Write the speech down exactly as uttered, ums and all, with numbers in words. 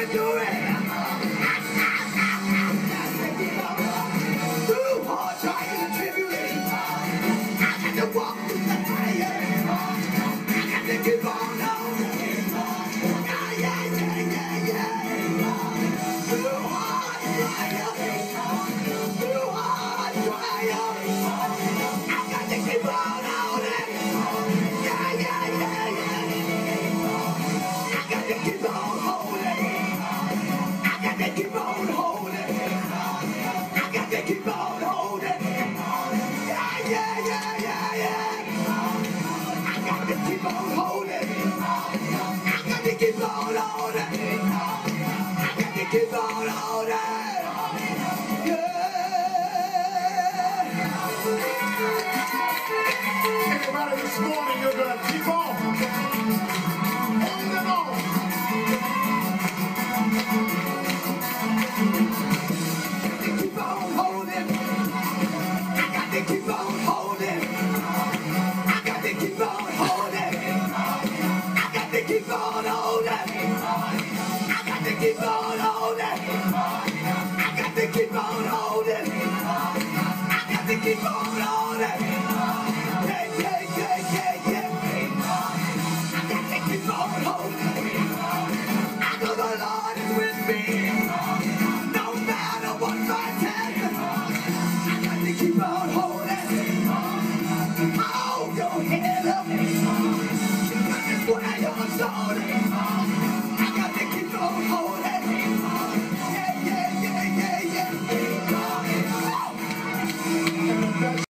gonna do it. Through hard trials and tribulations, I got to walk through the fire. I got to keep on on. Yeah, yeah, yeah, yeah, yeah. Through hard trials, through hard trials, I got to keep on on. Yeah, yeah, yeah, yeah. I got to keep on holding. I got to keep on holding. I got to keep on holding. Yeah, yeah, yeah, yeah, yeah. I got to keep on holding. I got to keep on holding. I got to keep on holding. Yeah. Everybody, this morning you're going to keep on holding on. Keep on holding. I got to keep on holding. I got to keep on holding. I got to keep on holding. I got to keep on holding. I got to keep on holding. I got to keep on holding.